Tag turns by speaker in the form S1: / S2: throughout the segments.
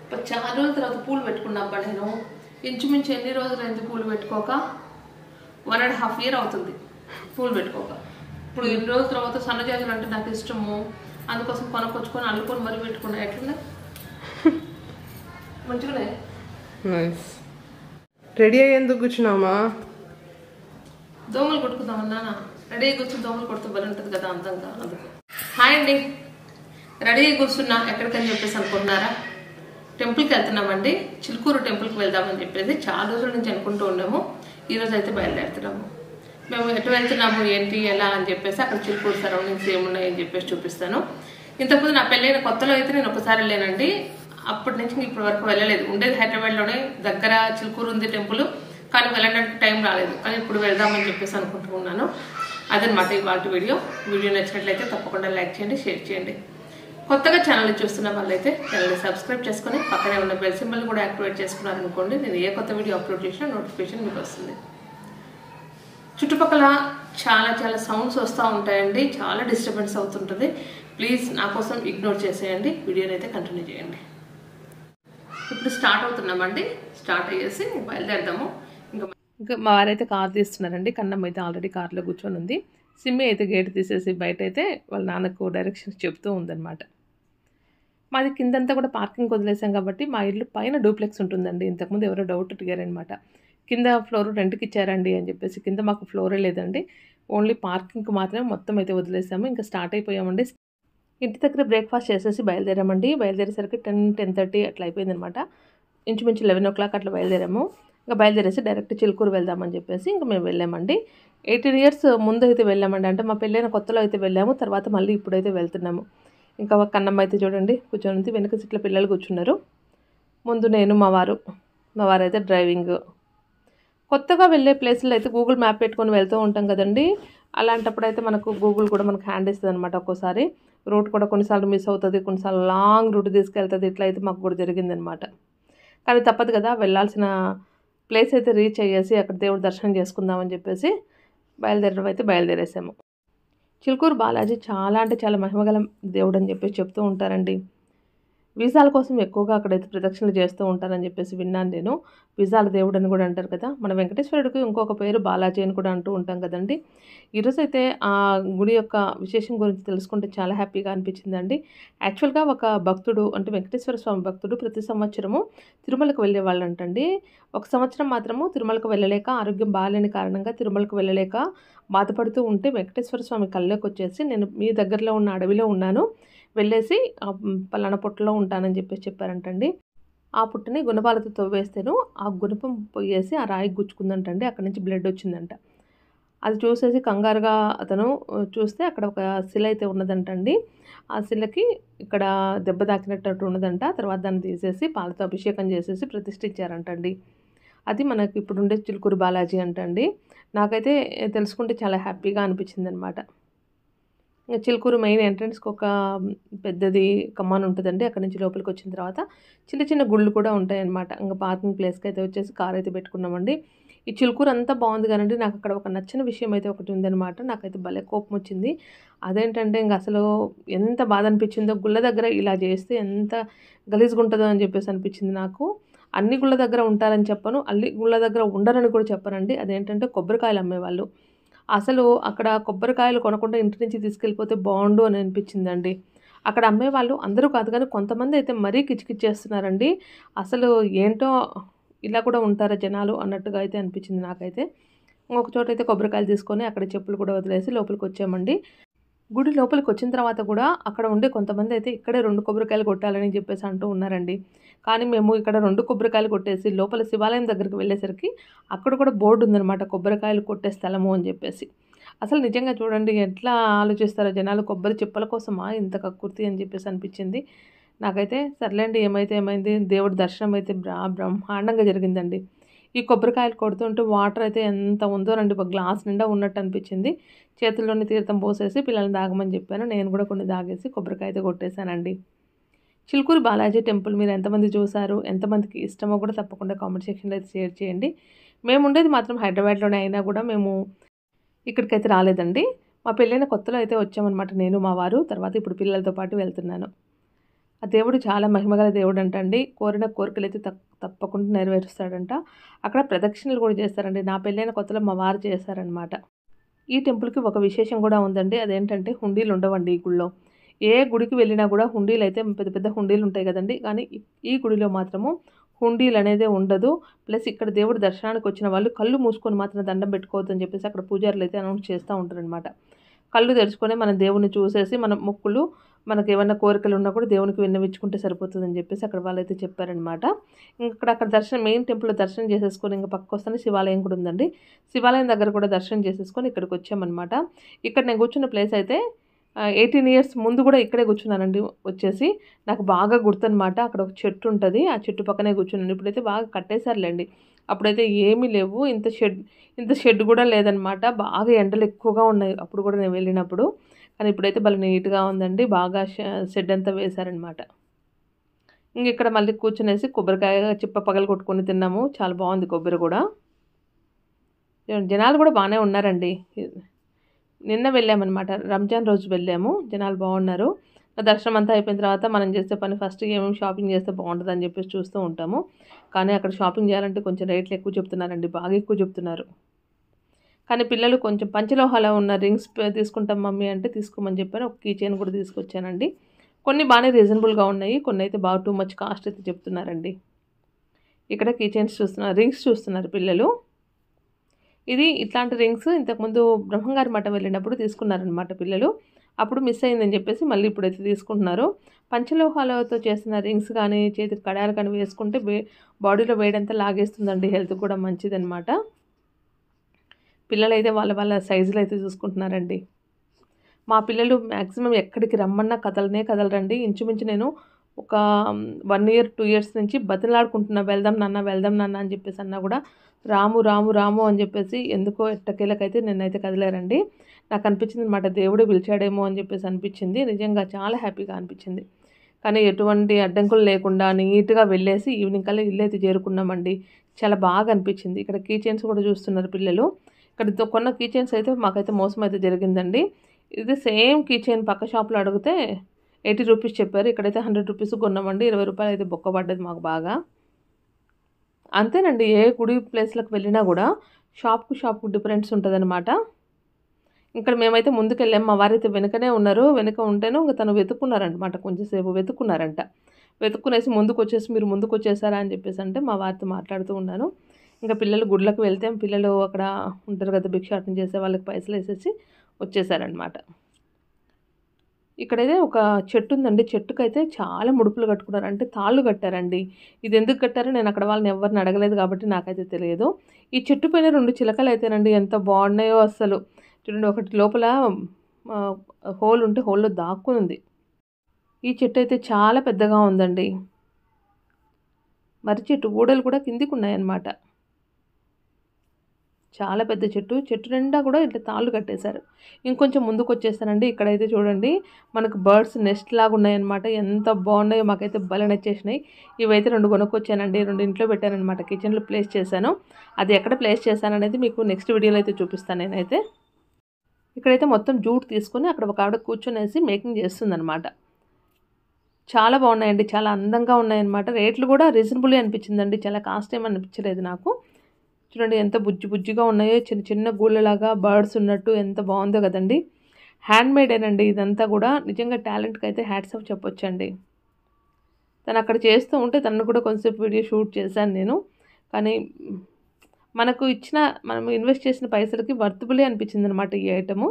S1: చాలా రోజుల తర్వాత పూలు పెట్టుకున్నాబ్బా నేను. ఇంచుమించు ఎన్ని రోజులు అయింది పూలు పెట్టుకోక? 1.5 year అవుతుంది పూలు పెట్టుకోక. ఇప్పుడు ఎన్ని రోజుల తర్వాత సన్నజాజులు అంటే నాకు ఇష్టము, అందుకోసం కొనుక్కొచ్చుకొని అల్లుకొని మరీ పెట్టుకున్నా. ఎట్లున్నాయి? మంచిగానే.
S2: రెడీ అయ్యి ఎందుకు కూర్చున్నామా?
S1: దోమలు కొట్టుకుందామన్నా. రెడీ కూర్చుని దోమలు కొడుతూ బలి ఉంటుంది కదా అందంగా, అందుకు. హాయ్ అండి, రెడీ కూర్చున్నా. ఎక్కడికని చెప్పేసి అనుకుంటున్నారా? టెంపుల్కి వెళ్తున్నామండి. చిలుకూరు టెంపుల్కి వెళ్దామని చెప్పేసి చాలా రోజుల నుంచి అనుకుంటూ ఉన్నాము. ఈరోజు అయితే బయలుదేరుతున్నాము. మేము ఎటు వెళ్తున్నాము ఏంటి ఎలా అని చెప్పేసి అక్కడ చిలుకూరు సరౌండింగ్స్ ఏమున్నాయి అని చెప్పేసి చూపిస్తాను. ఇంతకుముందు నా పెళ్ళైన కొత్తలో అయితే నేను ఒకసారి వెళ్ళానండి. అప్పటి నుంచి ఇప్పటి వరకు వెళ్ళలేదు. ఉండేది హైదరాబాద్లోనే, దగ్గర చిలుకూరు ఉంది టెంపుల్, కానీ వెళ్ళడానికి టైం రాలేదు. కానీ ఇప్పుడు వెళ్దామని చెప్పేసి అనుకుంటూ ఉన్నాను. అదనమాట ఇవాళ వీడియో. వీడియో నచ్చినట్లయితే తప్పకుండా లైక్ చేయండి, షేర్ చేయండి. కొత్తగా ఛానల్ చూస్తున్న వాళ్ళైతే ఛానల్ని సబ్స్క్రైబ్ చేసుకొని పక్కనే ఉన్న బెల్ సింబల్ కూడా యాక్టివేట్ చేసుకున్నారనుకోండి, నేను ఏ కొత్త వీడియో అప్లోడ్ చేసినా నోటిఫికేషన్ మీకు వస్తుంది. చుట్టుపక్కల చాలా చాలా సౌండ్స్ వస్తూ ఉంటాయండి, చాలా డిస్టర్బెన్స్ అవుతుంటుంది. ప్లీజ్ నా కోసం ఇగ్నోర్ చేసేయండి. వీడియోని అయితే కంటిన్యూ చేయండి. ఇప్పుడు స్టార్ట్ అవుతున్నామండి. స్టార్ట్ అయ్యేసి బయలుదేరదాము. ఇంకా మా వారైతే కార్ తీస్తున్నారండి. కన్నమ్మ అయితే ఆల్రెడీ కార్లో కూర్చొని ఉంది. సిమ్మి అయితే గేట్ తీసేసి బయట అయితే వాళ్ళ నాన్నకు డైరెక్షన్స్ చెప్తూ ఉందన్నమాట. మాది కిందంతా కూడా పార్కింగ్ వదిలేసాం కాబట్టి మా ఇల్లు పైన డూప్లెక్స్ ఉంటుందండి. ఇంతకుముందు ఎవరో డౌట్ అడిగారనమాట, కింద ఫ్లోర్ రెంట్కి ఇచ్చారండి అని చెప్పేసి. కింద మాకు ఫ్లోరే లేదండి, ఓన్లీ పార్కింగ్కి మాత్రమే మొత్తం అయితే వదిలేసాము. ఇంకా స్టార్ట్ అయిపోయామండి. ఇంటి దగ్గర బ్రేక్ఫాస్ట్ చేసేసి బయలుదేరామండి. బయలుదేరేసరికి 10-10:30 అట్లా అయిపోయిందనమాట. ఇంచుమించు 11 o'clock అట్లా బయలుదేరాము. ఇంకా బయలుదేరేసి డైరెక్ట్ చిలుకూరు వెళ్దామని చెప్పేసి ఇంకా మేము వెళ్ళామండి. 18 years ముందు అయితే వెళ్ళామండి. అంటే మా పెళ్ళైన కొత్తలో అయితే వెళ్ళాము, తర్వాత మళ్ళీ ఇప్పుడైతే వెళ్తున్నాము. ఇంకా కన్నమ్మ అయితే చూడండి కూర్చొని, వెనక సీట్ల పిల్లలు కూర్చున్నారు, ముందు నేను మా వారు అయితే డ్రైవింగ్. కొత్తగా వెళ్ళే ప్లేస్లో అయితే గూగుల్ మ్యాప్ పెట్టుకొని వెళ్తూ ఉంటాం కదండి. అలాంటప్పుడు అయితే మనకు గూగుల్ కూడా మనకు హ్యాండ్ ఇస్తుంది అనమాట. ఒక్కోసారి రూట్ కూడా కొన్నిసార్లు మిస్ అవుతుంది, కొన్నిసార్లు లాంగ్ రూట్ తీసుకెళ్తుంది. ఇట్లా అయితే మాకు కూడా జరిగిందనమాట. కానీ తప్పదు కదా, వెళ్ళాల్సిన ప్లేస్ అయితే రీచ్ అయ్యేసి అక్కడ దేవుడు దర్శనం చేసుకుందామని చెప్పేసి బయలుదేరడం అయితే బయలుదేరేసాము. చిలుకూరు బాలాజీ చాలా అంటే చాలా మహిమగల దేవుడు అని చెప్పేసి చెప్తూ ఉంటారండి. వీసాల కోసం ఎక్కువగా అక్కడైతే ప్రదక్షిణలు చేస్తూ ఉంటారని చెప్పేసి విన్నాను నేను. వీసాల దేవుడు అని కూడా అంటారు కదా. మన వెంకటేశ్వరుడికి ఇంకొక పేరు బాలాజీ అని కూడా అంటూ ఉంటాం కదండి. ఈరోజు అయితే ఆ గుడి యొక్క విశేషం గురించి తెలుసుకుంటే చాలా హ్యాపీగా అనిపించిందండి. యాక్చువల్గా ఒక భక్తుడు, అంటే వెంకటేశ్వర స్వామి భక్తుడు, ప్రతి సంవత్సరము తిరుమలకు వెళ్ళే వాళ్ళు అంటండి. ఒక సంవత్సరం మాత్రము తిరుమలకు వెళ్ళలేక, ఆరోగ్యం బాగాలేని కారణంగా తిరుమలకు వెళ్ళలేక బాధపడుతూ ఉంటే వెంకటేశ్వర స్వామి కళ్ళలోకి వచ్చేసి, నేను మీ దగ్గరలో ఉన్న అడవిలో ఉన్నాను, వెళ్ళేసి పలానా పుట్టలో ఉంటానని చెప్పేసి చెప్పారంటండి. ఆ పుట్టని గుణపాలతో తవ్వేస్తేను ఆ గుణపం పోయేసి ఆ రాయి గుచ్చుకుందంటండి. అక్కడి నుంచి బ్లడ్ వచ్చిందంట. అది చూసేసి కంగారుగా అతను చూస్తే అక్కడ ఒక శిల అయితే ఉన్నదంటండి. ఆ శిలకి ఇక్కడ దెబ్బ తాకినట్టు ఉన్నదంట. తర్వాత దాన్ని తీసేసి పాలతో అభిషేకం చేసేసి ప్రతిష్ఠించారంటండి. అది మనకి ఇప్పుడుండే చిలుకూరు బాలాజీ అంటండి. నాకైతే తెలుసుకుంటే చాలా హ్యాపీగా అనిపించింది అనమాట. చిలుకూరు మెయిన్ ఎంట్రన్స్కి ఒక పెద్దది కమ్మాన్ ఉంటుందండి. అక్కడ నుంచి లోపలికి వచ్చిన తర్వాత చిన్న చిన్న గుళ్ళు కూడా ఉంటాయన్నమాట. ఇంకా పార్కింగ్ ప్లేస్కి అయితే వచ్చేసి కార్ అయితే పెట్టుకున్నామండి. ఈ చిలుకూరు అంతా బాగుంది కానండి, నాకు అక్కడ ఒక నచ్చిన విషయం అయితే ఒకటి ఉందన్నమాట. నాకైతే భలే కోపం వచ్చింది. అదేంటంటే ఇంక అసలు ఎంత బాధ అనిపించిందో, గుళ్ళ దగ్గర ఇలా చేస్తే ఎంత గలీజ్గా ఉంటుందో అని చెప్పేసి అనిపించింది నాకు. అన్ని గుళ్ళ దగ్గర ఉంటారని చెప్పను, అన్ని గుళ్ళ దగ్గర ఉండరని కూడా చెప్పనండి. అదేంటంటే కొబ్బరికాయలు అమ్మేవాళ్ళు. అసలు అక్కడ కొబ్బరికాయలు కొనకుండా ఇంటి నుంచి తీసుకెళ్ళిపోతే బాగుండు అని అనిపించిందండి. అక్కడ అమ్మేవాళ్ళు అందరూ కాదు కానీ కొంతమంది అయితే మరీ కిచకిచ్చేస్తున్నారండి. అసలు ఏంటో, ఇలా కూడా ఉంటారా జనాలు అన్నట్టుగా అయితే అనిపించింది నాకైతే. ఇంకొక చోట అయితే కొబ్బరికాయలు తీసుకొని అక్కడ చెప్పులు కూడా వదిలేసి లోపలికి వచ్చామండి. గుడి లోపలికి వచ్చిన తర్వాత కూడా అక్కడ ఉండే కొంతమంది అయితే ఇక్కడే 2 కొబ్బరికాయలు కొట్టాలని చెప్పేసి అంటూ ఉన్నారండి. కానీ మేము ఇక్కడ 2 కొబ్బరికాయలు కొట్టేసి లోపల శివాలయం దగ్గరికి వెళ్ళేసరికి అక్కడ కూడా బోర్డు ఉందన్నమాట, కొబ్బరికాయలు కొట్టే స్థలము అని చెప్పేసి. అసలు నిజంగా చూడండి ఎట్లా ఆలోచిస్తారో జనాలు, కొబ్బరి చిప్పల కోసమా ఇంత కక్కుర్తి అని చెప్పేసి అనిపించింది నాకైతే. సర్లేండి, ఏమైతే ఏమైంది, దేవుడి దర్శనం అయితే బ్రహ్మాండంగా జరిగిందండి. ఈ కొబ్బరికాయలు కొడుతుంటే వాటర్ అయితే ఎంత ఉందోనండి, ఒక గ్లాస్ నిండా ఉన్నట్టు అనిపించింది. చేతుల్లోని తీర్థం పోసేసి పిల్లల్ని తాగమని చెప్పాను. నేను కూడా కొన్ని తాగేసి కొబ్బరికాయ అయితే కొట్టేశానండి. చిలుకూరు బాలాజీ టెంపుల్ మీరు ఎంతమంది చూసారు, ఎంతమందికి ఇష్టమో కూడా తప్పకుండా కామెంట్ సెక్షన్లో అయితే షేర్ చేయండి. మేము ఉండేది మాత్రం హైదరాబాద్లోనే అయినా కూడా మేము ఇక్కడికైతే రాలేదండి. మా పెళ్ళైన కొత్తలో అయితే వచ్చామన్నమాట, నేను మా వారు. తర్వాత ఇప్పుడు పిల్లలతో పాటు వెళ్తున్నాను. ఆ దేవుడు చాలా మహిమగల దేవుడు అంటండి. కోరిన కోరికలైతే తప్పకుండా నెరవేరుస్తాడంట. అక్కడ ప్రదక్షిణలు కూడా చేస్తారండి. నా పెళ్ళైన కొత్తలో మా వారు చేశారనమాట. ఈ టెంపుల్‌కి ఒక విశేషం కూడా ఉందండి. అదేంటంటే హుండీలు ఉండవండి ఈ గుడిలో. ఏ గుడికి వెళ్ళినా కూడా హుండీలైతే పెద్ద పెద్ద హుండీలు ఉంటాయి కదండీ! కానీ ఈ గుడిలో మాత్రము హుండీలనేదే ఉండదు. ప్లస్ ఇక్కడ దేవుడి దర్శనానికి వచ్చిన వాళ్ళు కళ్ళు మూసుకొని మాత్రం దండం పెట్టుకోవద్దని చెప్పేసి అక్కడ పూజారులైతే అనౌన్స్ చేస్తా ఉంటారనమాట. కళ్ళు తెరుచుకొని మనం దేవుడిని చూసేసి మన మొక్కులు మనకేమన్నా కోరికలు ఉన్నా కూడా దేవునికి విన్నవించుకుంటే సరిపోతుందని చెప్పేసి అక్కడ వాళ్ళైతే చెప్పారనమాట. అక్కడ దర్శనం మెయిన్ టెంపుల్‌లో దర్శనం చేసేసుకొని ఇంక పక్కకొస్తేనే శివాలయం కూడా ఉందండి. శివాలయం దగ్గర కూడా దర్శనం చేసేసుకొని ఇక్కడికొచ్చామనమాట. ఇక్కడ నేను కూర్చున్న ప్లేస్ అయితే 18 ఇయర్స్ ముందు కూడా ఇక్కడే కూర్చున్నానండి వచ్చేసి. నాకు బాగా గుర్తనమాట. అక్కడ ఒక చెట్టు ఉంటది. ఆ చెట్టు పక్కనే కూర్చున్నాను. ఇప్పుడైతే బాగా కట్టేశారులెండి. అప్పుడైతే ఏమీ లేవు. ఇంత షెడ్ కూడా లేదనమాట. బాగా ఎండలు ఎక్కువగా ఉన్నాయి అప్పుడు కూడా నేను వెళ్ళినప్పుడు. కానీ ఇప్పుడైతే భలే నీట్‌గా ఉందండి. బాగా షెడ్ అంతా వేశారనమాట. ఇక్కడ మళ్ళీ కూర్చునేసి కొబ్బరికాయ చిప్ప పగలగొట్టుకొని తిన్నాము. చాలా బాగుంది కొబ్బరి కూడా. జనాలు కూడా బాగానే ఉన్నారండి. నిన్న వెళ్ళామన్నమాట. రంజాన్ రోజు వెళ్ళాము. జనాలు బాగున్నారు. దర్శనం అంతా అయిపోయిన తర్వాత మనం చేసే పని ఫస్ట్ ఏమేమి షాపింగ్ చేస్తే బాగుంటుందని చెప్పేసి చూస్తూ ఉంటాము. కానీ అక్కడ షాపింగ్ చేయాలంటే కొంచెం రేట్లు ఎక్కువ చెప్తున్నారండి. బాగా ఎక్కువ చెప్తున్నారు. కానీ పిల్లలు కొంచెం పంచలోహాలో ఉన్న రింగ్స్ తీసుకుంటాం మమ్మీ అంటే తీసుకోమని చెప్పాను. ఒక కీ చైన్ కూడా తీసుకొచ్చానండి. కొన్ని బాగానే రీజనబుల్గా ఉన్నాయి. కొన్ని అయితే బాగా టూ మచ్ కాస్ట్ అయితే చెప్తున్నారండి. ఇక్కడ కీ చైన్స్ చూస్తున్నారు, రింగ్స్ చూస్తున్నారు పిల్లలు. ఇది ఇట్లాంటి రింగ్స్ ఇంతకుముందు బ్రహ్మంగారి మఠం వెళ్ళినప్పుడు తీసుకున్నారనమాట పిల్లలు. అప్పుడు మిస్ అయిందని చెప్పేసి మళ్ళీ ఇప్పుడైతే తీసుకుంటున్నారు. పంచలోహాలతో చేసిన రింగ్స్ కానీ చేతికి కడాలు కానీ వేసుకుంటే బాడీలో వేడంతా లాగేస్తుందండి. హెల్త్ కూడా మంచిదన్నమాట. పిల్లలైతే వాళ్ళ సైజులు అయితే చూసుకుంటున్నారండి. మా పిల్లలు మ్యాక్సిమం ఎక్కడికి రమ్మన్నా కదలరండి. ఇంచుమించు నేను ఒక 1 ఇయర్ 2 ఇయర్స్ నుంచి బతిలాడుకుంటున్నా, వెళ్దాం నాన్న అని చెప్పేసి అన్నా కూడా రాము అని చెప్పేసి ఎందుకో ఎట్టకేలకైతే నేనైతే కదిలారండి. నాకు అనిపించింది అనమాట, దేవుడే పిలిచాడేమో అని చెప్పేసి అనిపించింది. నిజంగా చాలా హ్యాపీగా అనిపించింది. కానీ ఎటువంటి అడ్డంకులు లేకుండా నీట్గా వెళ్ళేసి ఈవినింగ్ కల్లా ఇల్లు అయితే చేరుకున్నామండి. చాలా బాగా అనిపించింది. ఇక్కడ కీ చైన్స్ కూడా చూస్తున్నారు పిల్లలు. ఇక్కడ కొన్న కీ చైన్స్ అయితే మాకైతే మోసం అయితే జరిగిందండి. ఇది సేమ్ కీ చైన్ పక్క షాప్లో అడిగితే 80 రూపీస్ చెప్పారు. ఇక్కడైతే 100 రూపీస్ కొన్నామండి. 20 రూపాయలు అయితే బొక్క పడ్డది మాకు బాగా. అంతేనండి, ఏ గుడి ప్లేస్లకు వెళ్ళినా కూడా షాప్కు డిఫరెన్స్ ఉంటుందన్నమాట. ఇక్కడ మేమైతే ముందుకెళ్ళాం. మా వారైతే వెనకనే ఉన్నారు. వెనక ఉంటేనూ ఇంకా తను వెతుక్కున్నారనమాట. కొంచెంసేపు వెతుక్కునేసి మీరు ముందుకు వచ్చేసారా అని చెప్పేసి అంటే మా వారితో మాట్లాడుతూ ఉన్నాను. ఇంకా పిల్లలు గుడ్లకు వెళ్తే పిల్లలు అక్కడ ఉంటారు కదా భిక్షాటన చేసే వాళ్ళకి పైసలు వేసేసి వచ్చేసారనమాట. ఇక్కడైతే ఒక చెట్టు ఉందండి. చెట్టుకైతే చాలా ముడుపులు కట్టుకున్నారు, అంటే తాళ్ళు కట్టారండి. ఇది ఎందుకు కట్టారో నేను అక్కడ వాళ్ళని ఎవరిని అడగలేదు కాబట్టి నాకైతే తెలియదు. ఈ చెట్టు పైన 2 చిలకలు అయితేనండి ఎంత బాగున్నాయో అసలు. చూడండి, ఒకటి లోపల హోల్ ఉంటే హోల్లో దాక్కుని ఉంది. ఈ చెట్టు అయితే చాలా పెద్దగా ఉందండి. మర్రి చెట్టు ఊడలు కూడా కిందికి ఉన్నాయన్నమాట. చాలా పెద్ద చెట్టు నిండా కూడా ఇట్లా తాళ్ళు కట్టేశారు. ఇంకొంచెం ముందుకు వచ్చేసానండి. ఇక్కడైతే చూడండి మనకు బర్డ్స్ నెస్ట్ లాగా ఉన్నాయన్నమాట. ఎంత బాగున్నాయో మాకైతే భలే నచ్చేసినాయి. ఇవైతే 2 కొనుక్కొచ్చానండి. 2 ఇంట్లో పెట్టానన్నమాట. కిచెన్లో ప్లేస్ చేశాను. అది ఎక్కడ ప్లేస్ చేశాను అనేది మీకు నెక్స్ట్ వీడియోలో అయితే చూపిస్తాను నేనైతే. ఇక్కడైతే మొత్తం జూట్ తీసుకొని అక్కడ ఒక ఆవిడ కూర్చొనేసి మేకింగ్ చేస్తుందన్నమాట. చాలా బాగున్నాయండి. చాలా అందంగా ఉన్నాయన్నమాట. రేట్లు కూడా రీజనబుల్లీ అనిపించిందండి. చాలా కాస్ట్ ఏమనిపించలేదు నాకు. చూడండి ఎంత బుజ్జిగా ఉన్నాయో, చిన్న గూళ్ళలాగా బర్డ్స్ ఉన్నట్టు ఎంత బాగుందో కదండి. హ్యాండ్మేడేనండి ఇదంతా కూడా. నిజంగా టాలెంట్కి అయితే హ్యాట్స్ ఆఫ్ చెప్పొచ్చండి. తను అక్కడ చేస్తూ ఉంటే తనను కూడా కొంచెంసేపు వీడియో షూట్ చేశాను నేను. కానీ మనం ఇన్వెస్ట్ చేసిన పైసలకి వర్తబులే అనిపించింది అనమాట ఈ ఐటము.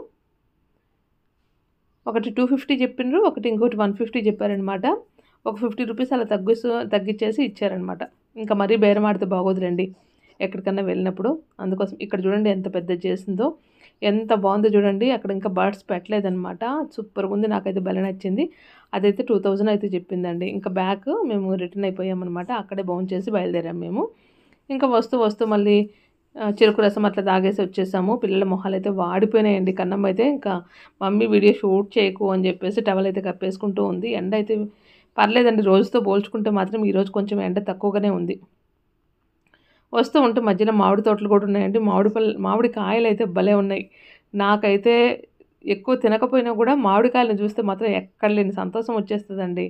S1: ఒకటి 250 చెప్పిండ్రు, ఇంకోటి 150 చెప్పారనమాట. ఒక 50 రూపీస్ అలా తగ్గించేసి ఇచ్చారనమాట. ఇంకా మరీ బేరం ఆడితే బాగోదులేండి ఎక్కడికన్నా వెళ్ళినప్పుడు. అందుకోసం ఇక్కడ చూడండి ఎంత పెద్ద చేసిందో, ఎంత బాగుందో చూడండి. అక్కడ ఇంకా బర్డ్స్ పెట్టలేదనమాట. సూపర్గా ఉంది, నాకైతే భలే నచ్చింది. అదైతే 2000 అయితే చెప్పిందండి. ఇంకా బ్యాక్ మేము రిటర్న్ అయిపోయామన్నమాట. అక్కడే బౌన్ చేసి బయలుదేరాము మేము. ఇంకా వస్తూ మళ్ళీ చెరుకు రసం అట్లా తాగేసి వచ్చేసాము. పిల్లల మొహాలు అయితే వాడిపోయినాయండి. కన్నమ్మ అయితే ఇంకా మమ్మీ వీడియో షూట్ చేయకు అని చెప్పేసి టవల్ అయితే కప్పేసుకుంటూ ఉంది. ఎండ అయితే పర్లేదండి, రోజుతో పోల్చుకుంటే మాత్రం ఈరోజు కొంచెం ఎండ తక్కువగానే ఉంది. వస్తూ ఉంటే మధ్యలో మామిడి తోటలు కూడా ఉన్నాయండి. మామిడి కాయలు అయితే భలే ఉన్నాయి. నాకైతే ఎక్కువ తినకపోయినా కూడా మామిడికాయలను చూస్తే మాత్రం ఎక్కడ లేని సంతోషం వచ్చేస్తుందండి.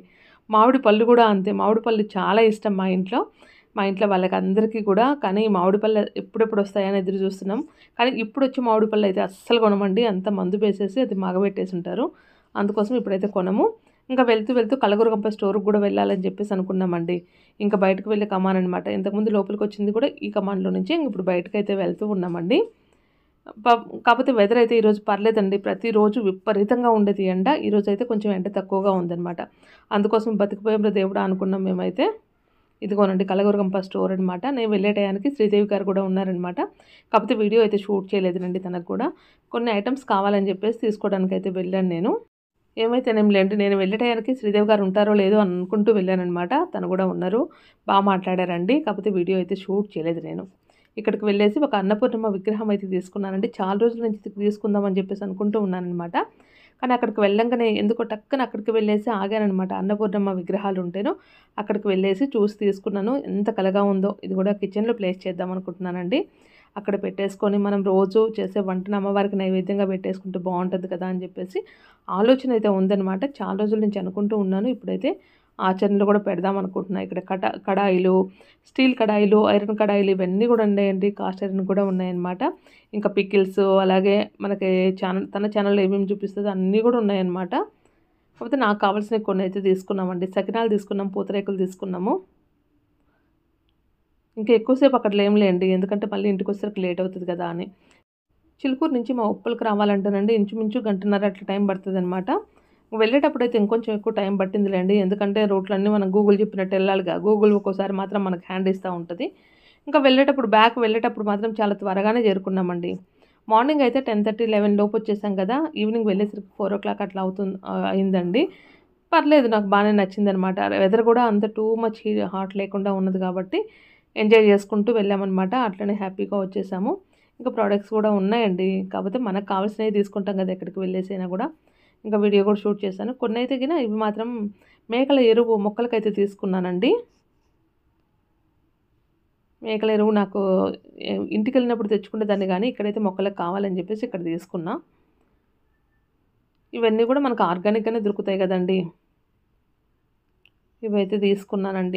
S1: మామిడి పళ్ళు కూడా అంతే, మామిడి పళ్ళు చాలా ఇష్టం మా ఇంట్లో వాళ్ళకి అందరికీ కూడా. కానీ మామిడి పళ్ళు ఎప్పుడెప్పుడు వస్తాయని ఎదురు చూస్తున్నాం. కానీ ఇప్పుడు వచ్చే మామిడి పళ్ళు అయితే అస్సలు కొనమండి, అంత మందు వేసేసి అది మగబెట్టేసి ఉంటారు. అందుకోసం ఇప్పుడైతే కొనము. ఇంకా వెళ్తూ కలగూరగంప స్టోర్కి కూడా వెళ్ళాలని చెప్పేసి అనుకున్నామండి. ఇంకా బయటకు వెళ్ళే కమాన్ అనమాట. ఇంతకుముందు లోపలికి వచ్చింది కూడా ఈ కమాన్లో నుంచి. ఇంక ఇప్పుడు బయటకు అయితే వెళ్తూ ఉన్నామండి. కాకపోతే వెదర్ అయితే ఈరోజు పర్లేదండి. ప్రతిరోజు విపరీతంగా ఉండేది ఎండ, ఈరోజు అయితే కొంచెం ఎండ తక్కువగా ఉందన్నమాట. అందుకోసం బతికిపోయాం దేవుడా అనుకున్నాం మేమైతే. ఇదిగోనండి కలగూరగంప స్టోర్ అనమాట. నేను వెళ్ళే టయానికి శ్రీదేవి గారు కూడా ఉన్నారనమాట. కాకపోతే వీడియో అయితే షూట్ చేయలేదునండి. తనకు కూడా కొన్ని ఐటమ్స్ కావాలని చెప్పేసి తీసుకోవడానికి అయితే వెళ్ళాను నేను. ఏమైతేనేంలేండి, నేను వెళ్ళే టయానికి శ్రీదేవి గారు ఉంటారో లేదో అనుకుంటూ వెళ్ళానమాట. తను కూడా ఉన్నారు, బాగా మాట్లాడారండి. కాకపోతే వీడియో అయితే షూట్ చేయలేదు నేను. ఇక్కడికి వెళ్ళేసి ఒక అన్నపూర్ణమ్మ విగ్రహం అయితే తీసుకున్నానండి. చాలా రోజుల నుంచి తీసుకుందామని చెప్పేసి అనుకుంటూ ఉన్నానమాట. కానీ అక్కడికి వెళ్ళంగానే ఎందుకో టక్కున అక్కడికి వెళ్ళేసి ఆగాననమాట. అన్నపూర్ణమ్మ విగ్రహాలు ఉంటేనో అక్కడికి వెళ్ళేసి చూసి తీసుకున్నాను. ఎంత కలగా ఉందో. ఇది కూడా కిచెన్లో ప్లేస్ చేద్దాం అనుకుంటున్నానండి. అక్కడ పెట్టేసుకొని మనం రోజు చేసే వంటను అమ్మవారికి నైవేద్యంగా పెట్టేసుకుంటే బాగుంటుంది కదా అని చెప్పేసి ఆలోచన అయితే ఉందన్నమాట. చాలా రోజుల నుంచి అనుకుంటూ ఉన్నాను. ఇప్పుడైతే ఆచరణలో కూడా పెడదాం అనుకుంటున్నాను. ఇక్కడ కడాయిలు, స్టీల్ కడాయిలు, ఐరన్ కడాయిలు ఇవన్నీ కూడా ఉన్నాయండి. కాస్ట్ ఐరన్ కూడా ఉన్నాయన్నమాట. ఇంకా పికిల్స్, అలాగే మనకి తన ఛానల్లో ఏమేమి చూపిస్తుందో అన్నీ కూడా ఉన్నాయన్నమాట. కాకపోతే నాకు కావాల్సినవి కొన్ని అయితే తీసుకున్నామండి. సకినాలు తీసుకున్నాం, పూతరేకులు తీసుకున్నాము. ఇంకా ఎక్కువసేపు అక్కడ లేంలేండి, ఎందుకంటే మళ్ళీ ఇంటికి వచ్చేసరికి లేట్ అవుతుంది కదా అని. చిలుకూరు నుంచి మా ఉప్పలకి రావాలంటేనండి ఇంచుమించు 1:30 అట్లా టైం పడుతుంది అనమాట. వెళ్ళేటప్పుడు అయితే ఇంకొంచెం ఎక్కువ టైం పట్టిందిలేండి, ఎందుకంటే రోడ్లన్నీ మనం గూగుల్ చెప్పినట్టు వెళ్ళాలిగా. గూగుల్ ఒక్కోసారి మాత్రం మనకు హ్యాండ్ ఇస్తూ ఉంటుంది. ఇంకా వెళ్ళేటప్పుడు మాత్రం చాలా త్వరగానే చేరుకున్నామండి. మార్నింగ్ అయితే 10:30, 11 లోపు వచ్చేసాం కదా. ఈవినింగ్ వెళ్ళేసరికి 4 o'clock అట్లా అయిందండి. పర్లేదు, నాకు బాగానే నచ్చిందనమాట. వెదర్ కూడా అంత టూ మచ్ హాట్ లేకుండా ఉన్నది కాబట్టి ఎంజాయ్ చేసుకుంటూ వెళ్ళామన్నమాట. అట్లనే హ్యాపీగా వచ్చేసాము. ఇంకా ప్రోడక్ట్స్ కూడా ఉన్నాయండి. కాకపోతే మనకు కావాల్సినవి తీసుకుంటాం కదా ఎక్కడికి వెళ్ళేసైనా కూడా. ఇంకా వీడియో కూడా షూట్ చేశాను. కొన్ని అయితే గిన ఇవి మాత్రం మేకల ఎరువు మొక్కలకైతే తీసుకున్నానండి. మేకల ఎరువు నాకు ఇంటికి వెళ్ళినప్పుడు తెచ్చుకునే దాన్ని, కానీ ఇక్కడైతే మొక్కలకు కావాలని చెప్పేసి ఇక్కడ తీసుకున్నా. ఇవన్నీ కూడా మనకు ఆర్గానిక్గానే దొరుకుతాయి కదండి. ఇవైతే తీసుకున్నానండి.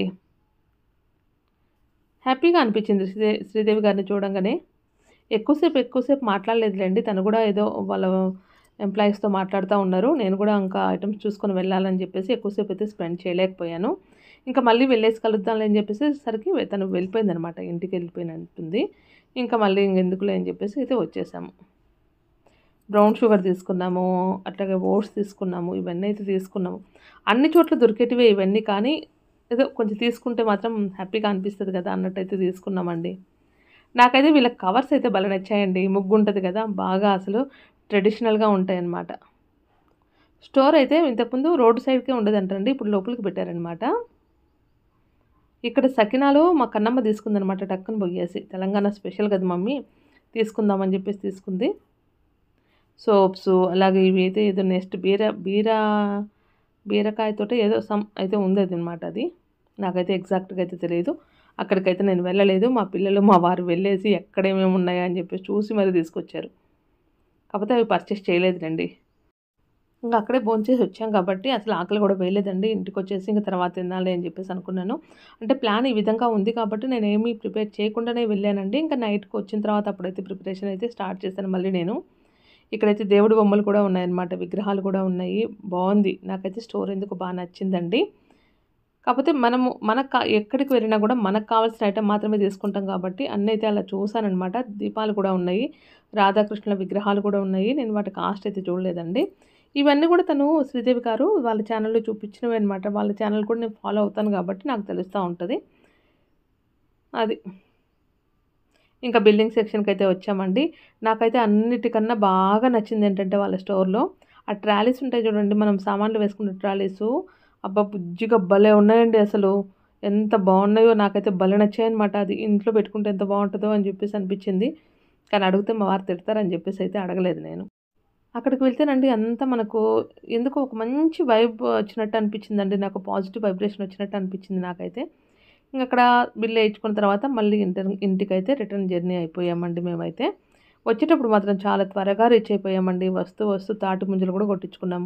S1: హ్యాపీగా అనిపించింది శ్రీదేవి గారిని చూడంగానే. ఎక్కువసేపు మాట్లాడలేదులేండి. తను కూడా ఏదో వాళ్ళ ఎంప్లాయీస్తో మాట్లాడుతూ ఉన్నారు. నేను కూడా ఇంకా ఐటమ్స్ చూసుకొని వెళ్ళాలని చెప్పేసి ఎక్కువసేపు అయితే స్పెండ్ చేయలేకపోయాను. ఇంకా మళ్ళీ వెళ్ళేసి కలుద్దాంలే అని చెప్పేసి సరికి తను వెళ్ళిపోయిందనమాట, ఇంటికి వెళ్ళిపోయినట్టుంది. ఇంకా మళ్ళీ ఇంకెందుకులే అని చెప్పేసి అయితే వచ్చేసాము. బ్రౌన్ షుగర్ తీసుకున్నాము, అట్లాగే ఓట్స్ తీసుకున్నాము, ఇవన్నీ అయితే తీసుకున్నాము. అన్ని చోట్ల దొరికేటివే ఇవన్నీ, కానీ ఏదో కొంచెం తీసుకుంటే మాత్రం హ్యాపీగా అనిపిస్తుంది కదా అన్నట్టయితే తీసుకున్నామండి. నాకైతే వీళ్ళ కవర్స్ అయితే భలే నచ్చాయండి. ముగ్గు ఉంటుంది కదా, బాగా అసలు ట్రెడిషనల్గా ఉంటాయన్నమాట. స్టోర్ అయితే ఇంతకుముందు రోడ్డు సైడ్కే ఉండదంటండి, ఇప్పుడు లోపలికి పెట్టారనమాట. ఇక్కడ సకినాలు మా కన్నమ్మ తీసుకుందనమాట, టక్కుని పోయేసి. తెలంగాణ స్పెషల్ కదా మమ్మీ, తీసుకుందామని చెప్పేసి తీసుకుంది. సోప్స్, అలాగే ఇవి అయితే ఏదో నెక్స్ట్ బీరకాయతోటి ఏదో సమ్ అయితే ఉంది అది అనమాట. అది నాకైతే ఎగ్జాక్ట్గా అయితే తెలియదు. అక్కడికైతే నేను వెళ్ళలేదు. మా పిల్లలు మా వారు వెళ్ళేసి ఎక్కడేమేమి ఉన్నాయా అని చెప్పేసి చూసి మరి తీసుకొచ్చారు. కాకపోతే అవి పర్చేస్ చేయలేదులేండి. ఇంకా అక్కడే భోంచేసి వచ్చాం కాబట్టి అసలు ఆకలి కూడా వేయలేదండి. ఇంటికి వచ్చేసి ఇంకా తర్వాత తినాలి అని చెప్పేసి అనుకున్నాను. అంటే ప్లాన్ ఈ విధంగా ఉంది కాబట్టి నేను ఏమీ ప్రిపేర్ చేయకుండానే వెళ్ళానండి. ఇంకా నైట్కి వచ్చిన తర్వాత అప్పుడైతే ప్రిపరేషన్ అయితే స్టార్ట్ చేశాను మళ్ళీ నేను. ఇక్కడైతే దేవుడి బొమ్మలు కూడా ఉన్నాయన్నమాట, విగ్రహాలు కూడా ఉన్నాయి. బాగుంది, నాకైతే స్టోర్ ఎందుకు బాగా నచ్చిందండి. కాకపోతే ఎక్కడికి వెళ్ళినా కూడా మనకు కావాల్సిన ఐటమ్ మాత్రమే తీసుకుంటాం కాబట్టి అన్నీ అయితే అలా చూసానమాట. దీపాలు కూడా ఉన్నాయి, రాధాకృష్ణుల విగ్రహాలు కూడా ఉన్నాయి. నేను వాటి కాస్ట్ అయితే చూడలేదండి. ఇవన్నీ కూడా తను శ్రీదేవి గారు వాళ్ళ ఛానల్లో చూపించినవి అనమాట. వాళ్ళ ఛానల్ కూడా నేను ఫాలో అవుతాను కాబట్టి నాకు తెలుస్తూ ఉంటుంది అది. ఇంకా బిల్డింగ్ సెక్షన్కి అయితే వచ్చామండి. నాకైతే అన్నిటికన్నా బాగా నచ్చింది ఏంటంటే వాళ్ళ స్టోర్లో ఆ ట్రాలీస్ ఉంటాయి చూడండి, మనం సామాన్లు వేసుకునే ట్రాలీసు. అబ్బా బుజ్జిగా భలే ఉన్నాయండి అసలు, ఎంత బాగున్నాయో. నాకైతే భలే నచ్చాయన్నమాట. అది ఇంట్లో పెట్టుకుంటే ఎంత బాగుంటుందో అని చెప్పేసి అనిపించింది. కానీ అడిగితే మా వారు తిడతారని చెప్పేసి అయితే అడగలేదు నేను. అక్కడికి వెళ్తేనండి అంతా మనకు ఎందుకో ఒక మంచి వైబ్ వచ్చినట్టు అనిపించిందండి. నాకు పాజిటివ్ వైబ్రేషన్ వచ్చినట్టు అనిపించింది నాకైతే. ఇంక అక్కడ బిల్ వేయించుకున్న తర్వాత మళ్ళీ ఇంటికైతే రిటర్న్ జర్నీ అయిపోయామండి మేమైతే. వచ్చేటప్పుడు మాత్రం చాలా త్వరగా రీచ్ అయిపోయామండి. వస్తూ తాటి ముంజలు కూడా కొట్టించుకున్నాము.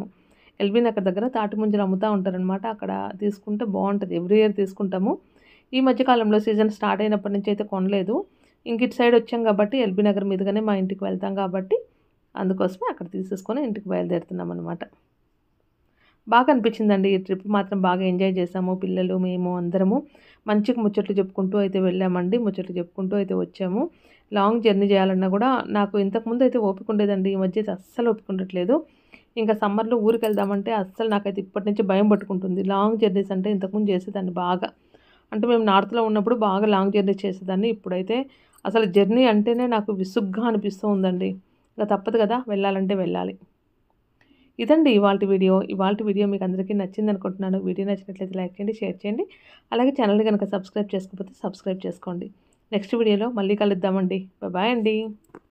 S1: ఎల్బీ నగర్ దగ్గర తాటి ముంజలు అమ్ముతూ ఉంటారనమాట. అక్కడ తీసుకుంటే బాగుంటుంది. ఎవ్రీ ఇయర్ తీసుకుంటాము. ఈ మధ్యకాలంలో సీజన్ స్టార్ట్ అయినప్పటి నుంచి అయితే కొనలేదు. ఇంక ఇటు సైడ్ వచ్చాం కాబట్టి ఎల్బీ నగర్ మీదుగానే మా ఇంటికి వెళ్తాం కాబట్టి అందుకోసమే అక్కడ తీసేసుకొని ఇంటికి బయలుదేరుతున్నాం అనమాట. బాగా అనిపించిందండి ఈ ట్రిప్ మాత్రం. బాగా ఎంజాయ్ చేసాము. పిల్లలు, మేము అందరము మంచిగా ముచ్చట్లు చెప్పుకుంటూ అయితే వెళ్ళామండి. ముచ్చట్లు చెప్పుకుంటూ అయితే వచ్చాము. లాంగ్ జర్నీ చేయాలన్నా కూడా నాకు ఇంతకుముందు అయితే ఓపిక ఉండేదండి. ఈ మధ్య అయితే అస్సలు ఓపిక ఉండట్లేదు. ఇంకా సమ్మర్లో ఊరికి వెళ్దామంటే అస్సలు నాకైతే ఇప్పటి నుంచి భయం పట్టుకుంటుంది. లాంగ్ జర్నీస్ అంటే ఇంతకుముందు చేసేదాన్ని బాగా. అంటే మేము నార్త్లో ఉన్నప్పుడు బాగా లాంగ్ జర్నీ చేసేదాన్ని. ఇప్పుడైతే అసలు జర్నీ అంటేనే నాకు విసుగ్గా అనిపిస్తూ ఉందండి. ఇంకా తప్పదు కదా, వెళ్ళాలంటే వెళ్ళాలి. ఇదండి ఇవాల్టి వీడియో మీకు అందరికీ నచ్చింది అనుకుంటున్నాను. వీడియో నచ్చినట్లయితే లైక్ చేయండి, షేర్ చేయండి. అలాగే ఛానల్ని కనుక సబ్స్క్రైబ్ చేసుకోకపోతే సబ్స్క్రైబ్ చేసుకోండి. నెక్స్ట్ వీడియోలో మళ్ళీ కలుద్దామండి. బాయ్ అండి.